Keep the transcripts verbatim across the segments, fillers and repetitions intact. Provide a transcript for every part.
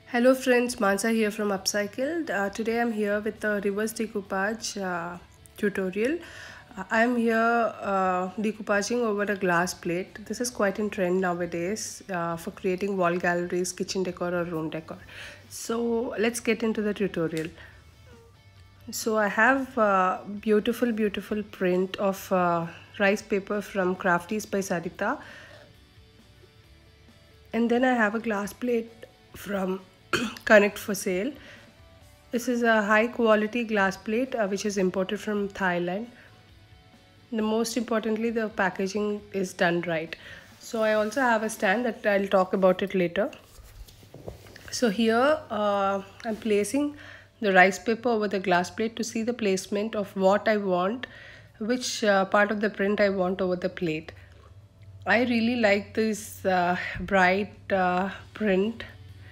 Hello friends, Mansa here from Upcycled. Uh, today I'm here with the reverse decoupage uh, tutorial. Uh, I'm here uh, decoupaging over a glass plate. This is quite in trend nowadays uh, for creating wall galleries, kitchen decor or room decor. So let's get into the tutorial. So I have a beautiful beautiful print of uh, rice paper from Crafties by Sarita. And then I have a glass plate from Connect for Sale. This is a high quality glass plate uh, which is imported from Thailand. The most importantly, the packaging is done right. So I also have a stand that I'll talk about it later. So here uh, I'm placing the rice paper over the glass plate to see the placement of what I want, which uh, part of the print I want over the plate. I really like this uh, bright uh, print.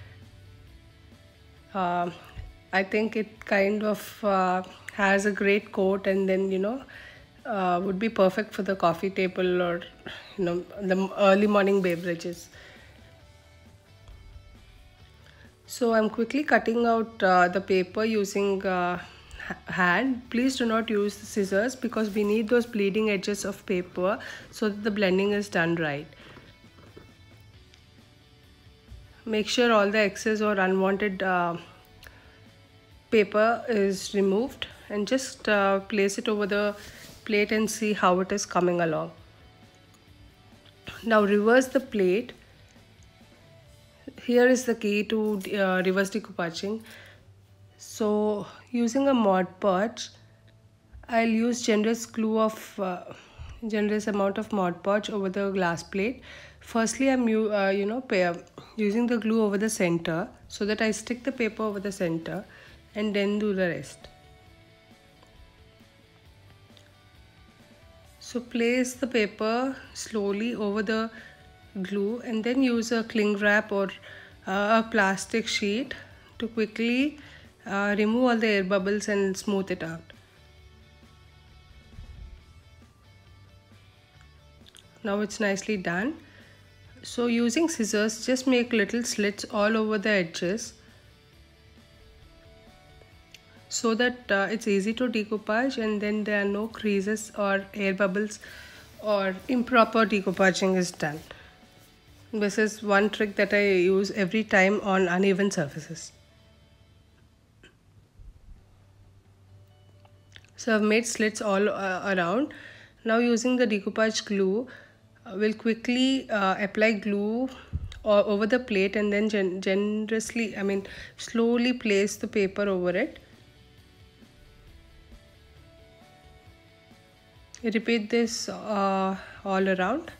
Uh, I think it kind of uh, has a great coat, and then you know uh, would be perfect for the coffee table or you know the early morning beverages. So I'm quickly cutting out uh, the paper using uh, hand. Please do not use the scissors because we need those bleeding edges of paper so that the blending is done right. Make sure all the excess or unwanted uh, paper is removed and just uh, place it over the plate and see how it is coming along. Now reverse the plate. Here is the key to uh, reverse decoupaging. So using a Mod Podge, I'll use generous glue of uh, generous amount of Mod Podge over the glass plate. Firstly, I'm uh, you know using the glue over the center so that I stick the paper over the center and then do the rest. So place the paper slowly over the glue and then use a cling wrap or uh, a plastic sheet to quickly uh, remove all the air bubbles and smooth it out. Now it's nicely done. So using scissors, just make little slits all over the edges so that uh, it's easy to decoupage and then there are no creases or air bubbles or improper decoupaging is done. This is one trick that I use every time on uneven surfaces. So I've made slits all uh, around. Now using the decoupage glue, uh, we'll quickly uh, apply glue uh, over the plate and then gen generously, I mean slowly place the paper over it. Repeat this uh, all around.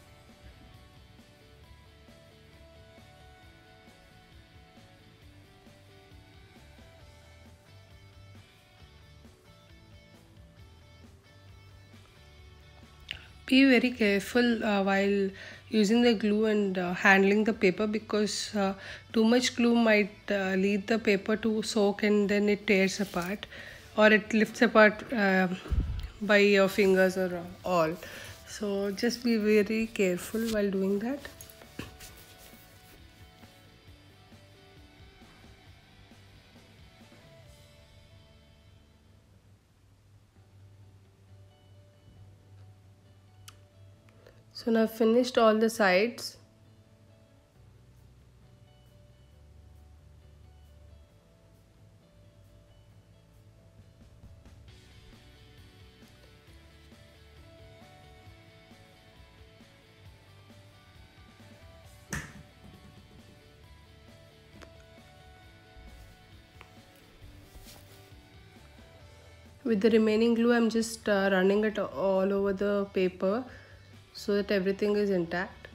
Be very careful uh, while using the glue and uh, handling the paper because uh, too much glue might uh, lead the paper to soak and then it tears apart or it lifts apart uh, by your fingers or all. So just be very careful while doing that. So now I've finished all the sides. With the remaining glue, I'm just uh, running it all over the paper so that everything is intact.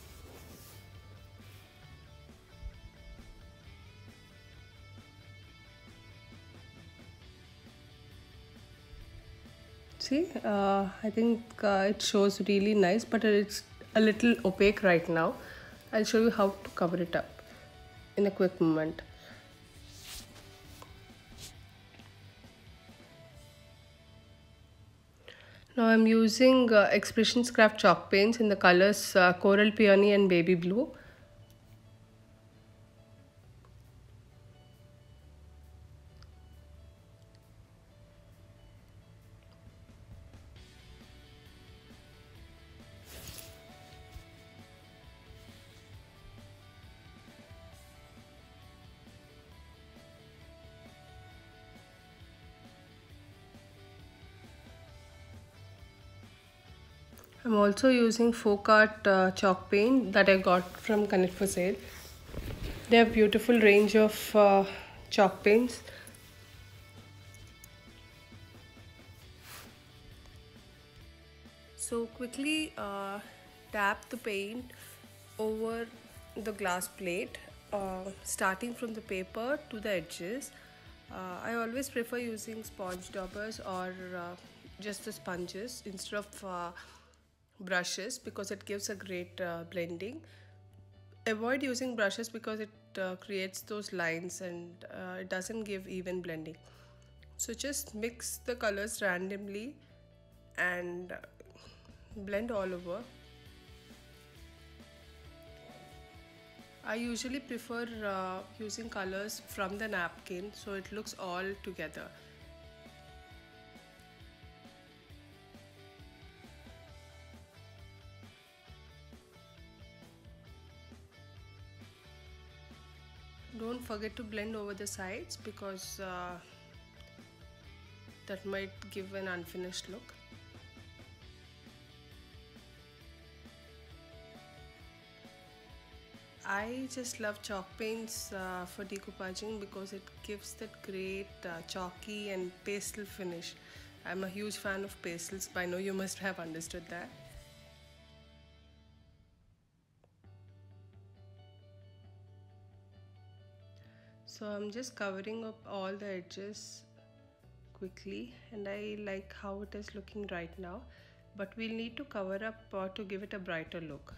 See, uh, I think uh, it shows really nice, but it's a little opaque right now. I'll show you how to cover it up in a quick moment. Now I'm using uh, Expressions Craft chalk paints in the colors uh, Coral Peony and Baby Blue. I'm also using folk art uh, chalk paint that I got from Connect for Sale. They have beautiful range of uh, chalk paints. So quickly uh, tap the paint over the glass plate, uh, starting from the paper to the edges. Uh, I always prefer using sponge daubers or uh, just the sponges instead of uh, brushes because it gives a great uh, blending. Avoid using brushes because it uh, creates those lines and uh, it doesn't give even blending. So just mix the colors randomly and blend all over. I usually prefer uh, using colors from the napkin so it looks all together. Don't forget to blend over the sides because uh, that might give an unfinished look. I just love chalk paints uh, for decoupaging because it gives that great uh, chalky and pastel finish. I'm a huge fan of pastels. By now you must have understood that. So I'm just covering up all the edges quickly and I like how it is looking right now, but we'll need to cover up uh, to give it a brighter look.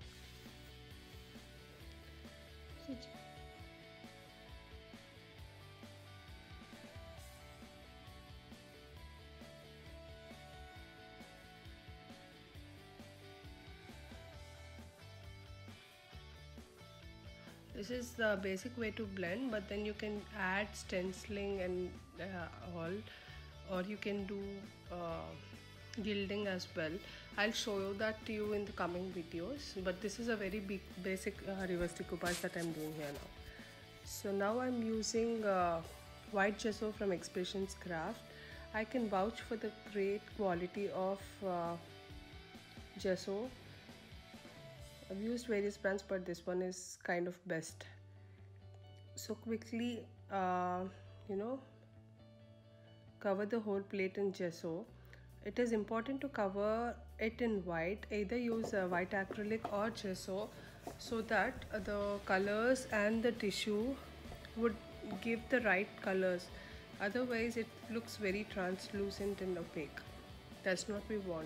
This is the basic way to blend, but then you can add stenciling and uh, all, or you can do uh, gilding as well. I'll show that to you in the coming videos, but this is a very big basic uh, reverse decoupage that I'm doing here now. So now I'm using uh, white gesso from Expressions Craft. I can vouch for the great quality of uh, gesso. I've used various brands, but this one is kind of best. So quickly, uh, you know, cover the whole plate in gesso. It is important to cover it in white. Either use a white acrylic or gesso so that the colors and the tissue would give the right colors. Otherwise, it looks very translucent and opaque. That's not what we want.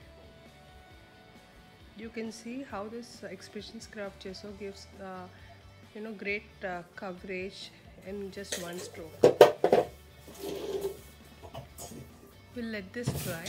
You can see how this Expressions Craft gesso gives uh, you know great uh, coverage in just one stroke. We'll let this dry.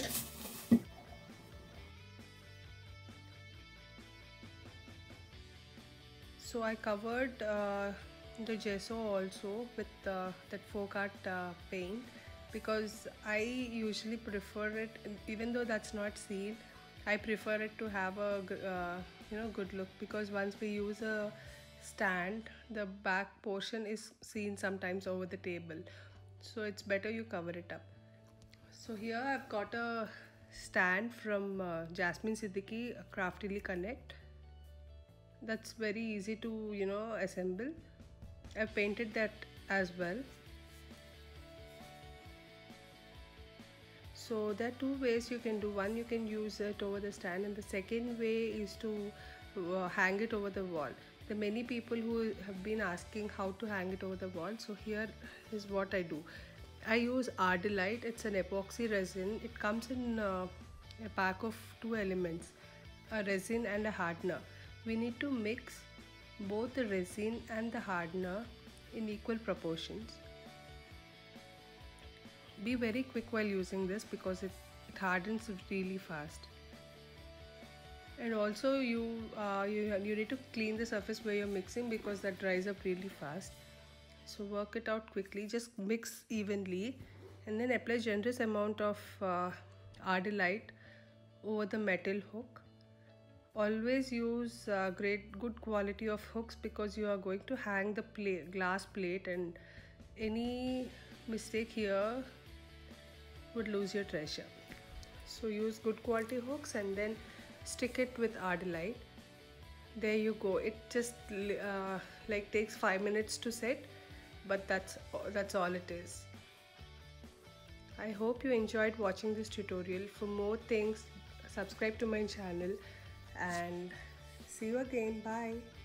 So I covered uh, the gesso also with uh, that folk art uh, paint because I usually prefer it, even though that's not sealed. I prefer it to have a uh, you know good look because once we use a stand, the back portion is seen sometimes over the table, so it's better you cover it up. So here I've got a stand from uh, Jasmine Siddiqui Craftily Connect. That's very easy to you know assemble. I've painted that as well. So there are two ways you can do. One, you can use it over the stand, and the second way is to uh, hang it over the wall. There are many people who have been asking how to hang it over the wall. So here is what I do. I use Ardilite. It's an epoxy resin. It comes in uh, a pack of two elements, a resin and a hardener. We need to mix both the resin and the hardener in equal proportions. Be very quick while using this because it, it hardens really fast. And also you, uh, you you need to clean the surface where you're mixing because that dries up really fast. So work it out quickly. Just mix evenly and then apply generous amount of uh, Ardilite over the metal hook. Always use uh, great good quality of hooks because you are going to hang the plate, glass plate, and any mistake here would lose your treasure. So use good quality hooks and then stick it with Ardelite. There you go. It just uh, like takes five minutes to set, but that's that's all it is. I hope you enjoyed watching this tutorial. For more things, subscribe to my channel and see you again. Bye.